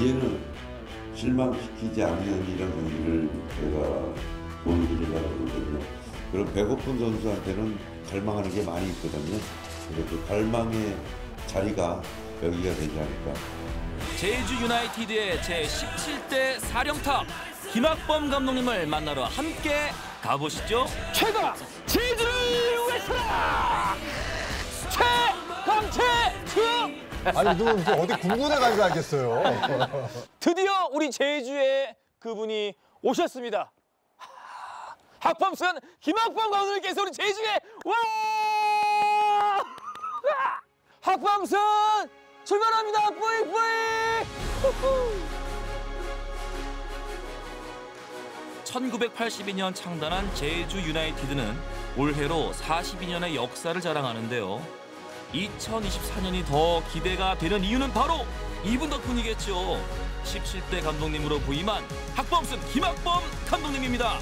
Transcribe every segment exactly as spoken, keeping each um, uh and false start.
이제는 실망시키지 않는 이런 경기를 제가 보여드리려고 그러거든요. 그런 배고픈 선수한테는 갈망하는 게 많이 있거든요. 그래서 그 갈망의 자리가 여기가 되지 않을까. 제주 유나이티드의 제십칠 대 사령탑 김학범 감독님을 만나러 함께 가보시죠. 최강 제주를 외쳐라! 최강채! 아니 누구 어디 군군에 간 줄 알겠어요. 드디어 우리 제주에 그분이 오셨습니다. 학범순 김학범 감독님께서 우리 제주에 와! 학범순 출발합니다. 뿌이 뿌이. 천구백팔십이 년 창단한 제주 유나이티드는 올해로 사십이 년의 역사를 자랑하는데요. 이천이십사 년이 더 기대가 되는 이유는 바로 이분 덕분이겠죠. 십칠 대 감독님으로 부임한 학범순 김학범 감독님입니다.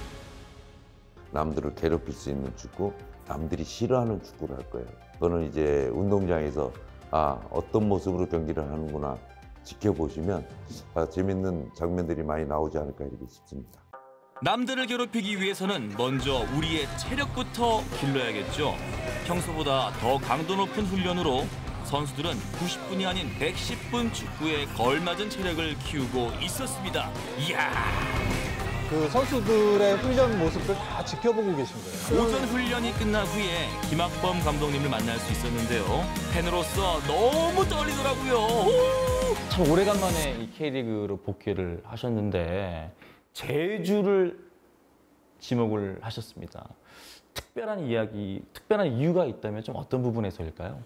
남들을 괴롭힐 수 있는 축구, 남들이 싫어하는 축구를 할 거예요. 저는 이제 운동장에서 아 어떤 모습으로 경기를 하는구나 지켜보시면 아, 재밌는 장면들이 많이 나오지 않을까 이렇게 싶습니다. 남들을 괴롭히기 위해서는 먼저 우리의 체력부터 길러야겠죠. 평소보다 더 강도 높은 훈련으로 선수들은 구십 분이 아닌 백십 분 축구에 걸맞은 체력을 키우고 있었습니다. 이야! 그 선수들의 훈련 모습을 다 지켜보고 계신 거예요. 오전 훈련이 끝난 후에 김학범 감독님을 만날 수 있었는데요. 팬으로서 너무 떨리더라고요. 참 오래간만에 이 K리그로 복귀를 하셨는데 제주를 지목을 하셨습니다. 특별한 이야기, 특별한 이유가 있다면 좀 어떤 부분에서일까요?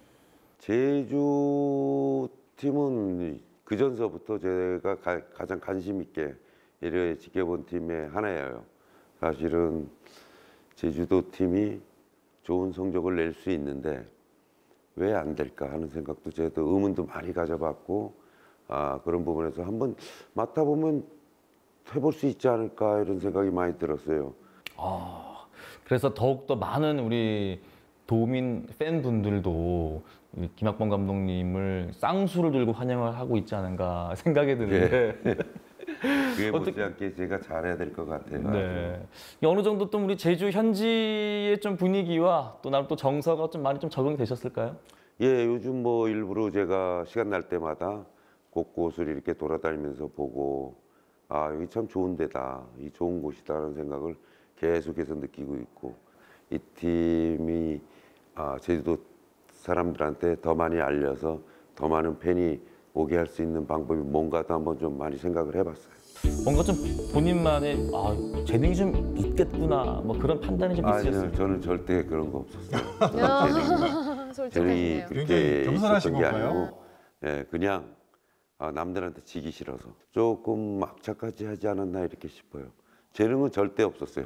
제주 팀은 그전서부터 제가 가, 가장 관심 있게 이래 지켜본 팀의 하나예요. 사실은 제주도 팀이 좋은 성적을 낼 수 있는데 왜 안 될까 하는 생각도 저도 의문도 많이 가져봤고 아, 그런 부분에서 한번 맡아보면 해볼 수 있지 않을까 이런 생각이 많이 들었어요. 아, 그래서 더욱더 많은 우리 도민 팬분들도 김학범 감독님을 쌍수를 들고 환영을 하고 있지 않은가 생각이 드는데 네. 그게 못지않게 제가 잘해야 될 것 같아요. 네. 어느 정도 또 우리 제주 현지의 좀 분위기와 또 나름 또 정서가 좀 많이 좀 적응이 되셨을까요? 예, 요즘 뭐 일부러 제가 시간 날 때마다 곳곳을 이렇게 돌아다니면서 보고 아 여기 참 좋은 데다, 이 좋은 곳이다라는 생각을 계속해서 느끼고 있고 이 팀이 아, 제주도 사람들한테 더 많이 알려서 더 많은 팬이 오게 할 수 있는 방법이 뭔가도 한번 좀 많이 생각을 해봤어요. 뭔가 좀 본인만의 아, 재능이 좀 있겠구나 뭐 그런 판단이 좀 있으셨어요? 아니요, 저는 절대 그런 거 없었어요. 재능이, 재능이 그렇게 겸손하신 있었던 게 건가요? 아니고 예, 그냥 아, 남들한테 지기 싫어서 조금 막차까지 하지 않았나 이렇게 싶어요. 재능은 절대 없었어요.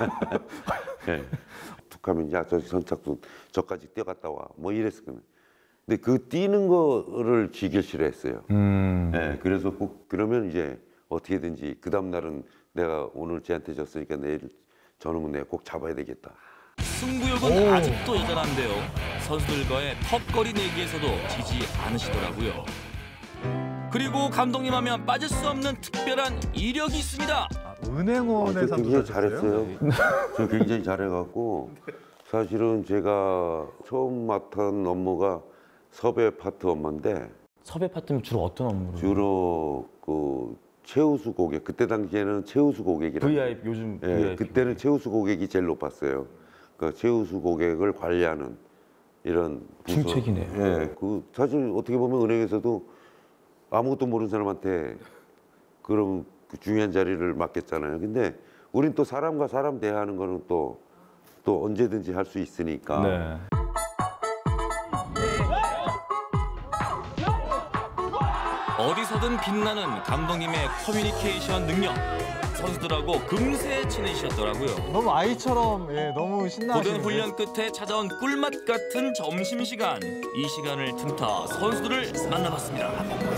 네. 툭하면 야, 저 선착순 저까지 뛰어갔다 와 뭐 이랬었거든요. 근데 그 뛰는 거를 지길 싫어했어요. 음. 네, 그래서 꼭 그러면 이제 어떻게든지 그 다음 날은 내가 오늘 쟤한테 졌으니까 내일 저놈은 내가 꼭 잡아야 되겠다. 승부욕은 오. 아직도 여전한데요. 선수들과의 턱걸이 내기에서도 지지 않으시더라고요. 그리고 감독님 하면 빠질 수 없는 특별한 이력이 있습니다. 아, 은행원에 아, 서 굉장히 잘했어요. 저 굉장히 잘해갖고 사실은 제가 처음 맡은 업무가 섭외 파트 업무인데 섭외 파트면 주로 어떤 업무를? 주로 그 최우수 고객, 그때 당시에는 최우수 고객이라고 브이아이피 요즘 예, 브이아이피. 그때는 최우수 고객이 제일 높았어요. 그 최우수 고객을 관리하는 이런 부서. 중책이네요. 예, 그 사실 어떻게 보면 은행에서도 아무것도 모르는 사람한테 그런 그 중요한 자리를 맡겼잖아요. 근데 우린 또 사람과 사람 대하는 거는 또, 또 언제든지 할 수 있으니까. 네. 어디서든 빛나는 감독님의 커뮤니케이션 능력. 선수들하고 금세 친해지셨더라고요. 너무 아이처럼 예, 너무 신나시는데. 고된 훈련 끝에 찾아온 꿀맛 같은 점심시간. 이 시간을 틈타 선수들을 만나봤습니다.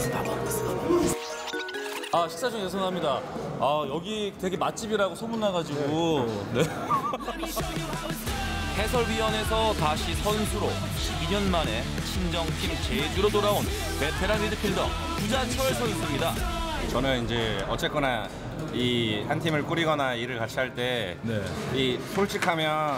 아 식사 중 죄송합니다. 아 여기 되게 맛집이라고 소문나가지고. 네. 해설위원에서 다시 선수로 십이 년 만에 친정팀 제주로 돌아온 베테랑 미드필더 구자철 선수입니다. 저는 이제 어쨌거나 이 한 팀을 꾸리거나 일을 같이 할 때 이 솔직하면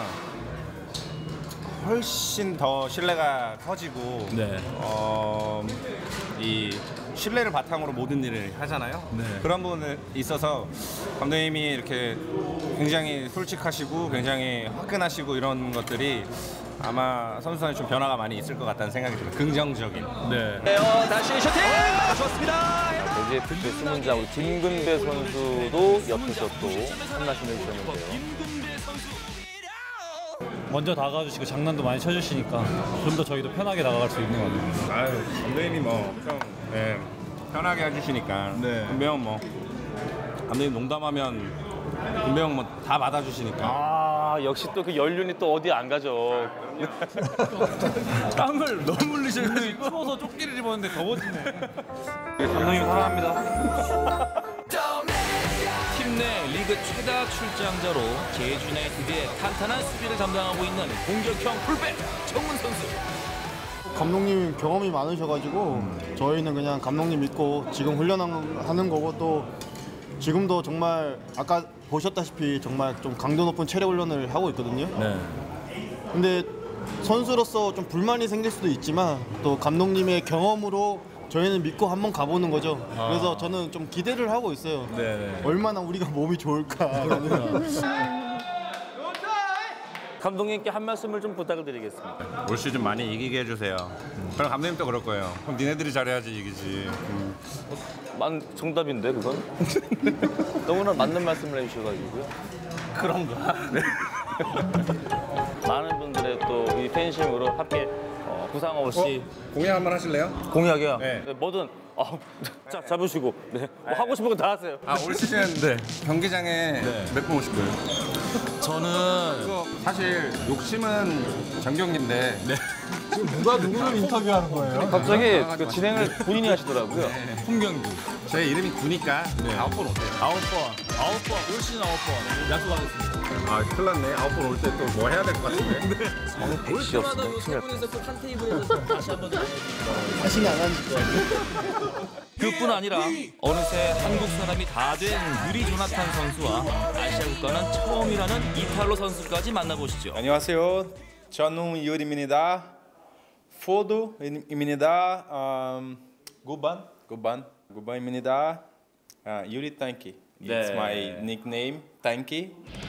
훨씬 더 신뢰가 커지고 어, 이 신뢰를 바탕으로 모든 일을 하잖아요. 그런 부분에 있어서 감독님이 이렇게 굉장히 솔직하시고 굉장히 화끈하시고 이런 것들이 아마 선수단에 좀 변화가 많이 있을 것 같다는 생각이 들어요. 긍정적인. 다시 슈팅! 좋습니다. 이제 특히 수문자 우리 김근배 선수도 옆에서 또 한 말씀 해주셨는데요. 김근배 선수. 먼저 다가와주시고 장난도 많이 쳐주시니까 좀 더 저희도 편하게 나아갈 수 있는 것 같아요. 아유, 감독님이 뭐 엄청 네, 편하게 해주시니까. 네. 군배 형 뭐 감독님 농담하면 군배 형 뭐 다 받아주시니까. 아 역시 또 그 연륜이 또 어디 안 가죠. 땀을 너무 흘리셔가지고 추워서 조끼를 입었는데 더워지네. 감독님 사랑합니다. 팀 내 리그 최다 출장자로 제주 유나이티드의 탄탄한 수비를 담당하고 있는 공격형 풀백 정문 선수. 감독님 경험이 많으셔가지고 저희는 그냥 감독님 믿고 지금 훈련하는 거고 또 지금도 정말 아까 보셨다시피 정말 좀 강도 높은 체력 훈련을 하고 있거든요. 네. 근데 선수로서 좀 불만이 생길 수도 있지만 또 감독님의 경험으로 저희는 믿고 한번 가보는 거죠. 그래서 저는 좀 기대를 하고 있어요. 네네. 얼마나 우리가 몸이 좋을까. 감독님께 한 말씀을 좀 부탁을 드리겠습니다. 올 시즌 많이 이기게 해주세요. 그럼 감독님도 그럴 거예요. 그럼 니네들이 잘해야지 이기지. 만 정답인데 그건 너무나 맞는 말씀을 해주셔가지고요. 그런가? 네. 많은 분들의 또 이 팬심으로 함께 어, 부상 없이 공약 한번 하실래요? 공약이요. 네. 네, 뭐든 어, 자 잡으시고 네. 뭐 하고 싶은 거 다 하세요. 아, 올 시즌 경기장에 몇 분 오실 거예요? 저는 그거 사실 욕심은 정경인데 누가 누구를 인터뷰하는 거예요? 갑자기 그 진행을 본인이 하시더라고요. 홍경규 제 이름이 구니까 아홉 번 오세요. 아홉 번, 아홉 번, 올 시즌 아홉 번 약속하겠습니다. 아, 큰일 났네. 아홉 번 올 때 또 뭐 해야 될 것 같은데. 올 때마다 세 분이서 한 테이블에서 다시 한번 자신이 안 하는 거. 그뿐 아니라 어느새 한국 사람이 다 된 유리 조나탄 선수와 아시아 국가는 처음이라는 이탈로 선수까지 만나보시죠. 안녕하세요. 저는 유리입니다. 포도입니다. um, 구반, 구반, 구반입니다. Uh, 유리 tanki. It's my nickname, tanki.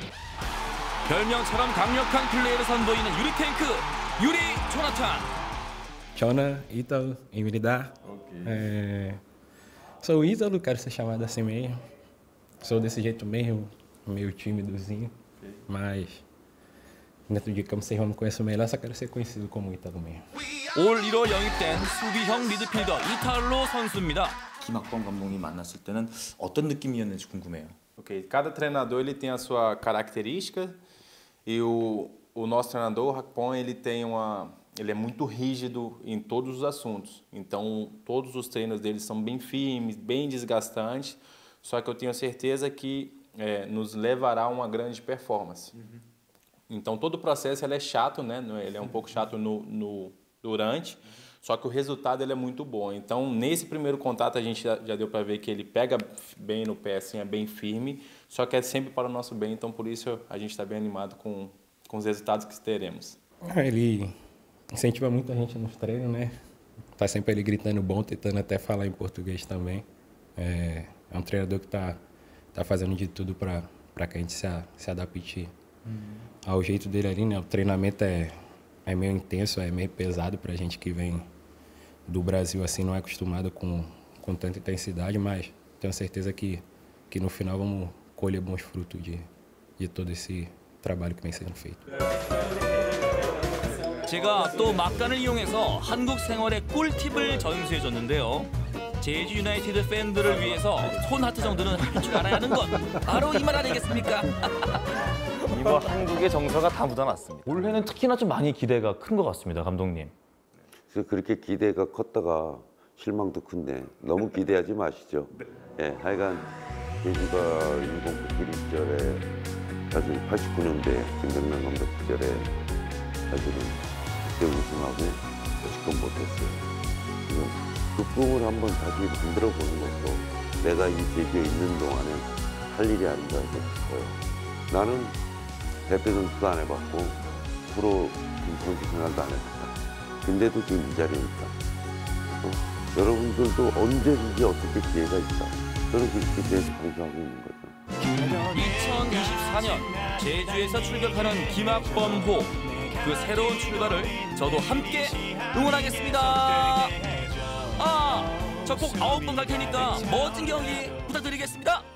별명처럼 강력한 플레이를 선보이는 유리 탱크 유리 조나탄. Jonah Ítalo Imrida. É, sou o Ítalo, quero ser chamado assim mesmo. Sou desse jeito meio, meio tímidozinho, mas dentro de campo vocês vão me conhecer melhor, só quero ser conhecido como Ítalo mesmo. 올 일월 영입된 수비형 미드필더 이탈로 선수입니다. 김학범 감독님 만났을 때는 어떤 느낌이었는지 궁금해요. Ok, cada treinador ele tem a sua característica e o, o nosso treinador, o Hakpon, ele tem uma, ele é muito rígido em todos os assuntos. Então, todos os treinos dele são bem firmes, bem desgastantes. Só que eu tenho certeza que é, nos levará a uma grande performance. Uhum. Então, todo o processo ele é chato, né? Ele é um pouco chato no, no durante. Só que o resultado ele é muito bom. Então, nesse primeiro contato, a gente já, já deu para ver que ele pega bem no pé, assim, é bem firme, só que é sempre para o nosso bem. Então, por isso, a gente está bem animado com, com os resultados que teremos. Ele incentiva muito a gente nos treinos, né? Tá sempre ele gritando bom, tentando até falar em português também. É, é um treinador que tá, tá fazendo de tudo para para que a gente se, se adapte uhum. ao jeito dele ali, né? O treinamento é, é meio intenso, é meio pesado para a gente que vem do Brasil, assim, não é acostumado com, com tanta intensidade, mas tenho certeza que, que no final vamos colher bons frutos de, de todo esse trabalho que vem sendo feito. 제가 또 막간을 이용해서 한국 생활의 꿀팁을 전수해줬는데요. 제주 유나이티드 팬들을 위해서 손 하트 정도는 할 줄 알아야 하는 것 바로 이 말 아니겠습니까? 이번 한국의 정서가 다 묻어났습니다. 올해는 특히나 좀 많이 기대가 큰 것 같습니다, 감독님. 그래서 그렇게 기대가 컸다가 실망도 큰데 너무 기대하지 마시죠. 예, 하여간 제주가 일본 국기리 시절에 사실 팔십구 년대 김병남 감독 시절에 사실은 그때 우승하고 지금 못했어요. 그래서 그 꿈을 한번 다시 만들어 보는 것도 내가 이 제주에 있는 동안에 할 일이 아닌가 싶어요. 나는 대표 선수도 안 해봤고 프로 선수 생활도 안 해봤다. 근데도 지금 이 자리에 있다. 어, 여러분들도 언제든지 어떻게 기회가 있다. 저는 그렇게 대해서 강조하고 있는 거죠. 이천이십사 년 제주에서 출격하는 김학범호, 그 새로운 출발을 저도 함께 응원하겠습니다. 아, 저 꼭 아홉 번 갈 테니까 멋진 경기 부탁드리겠습니다.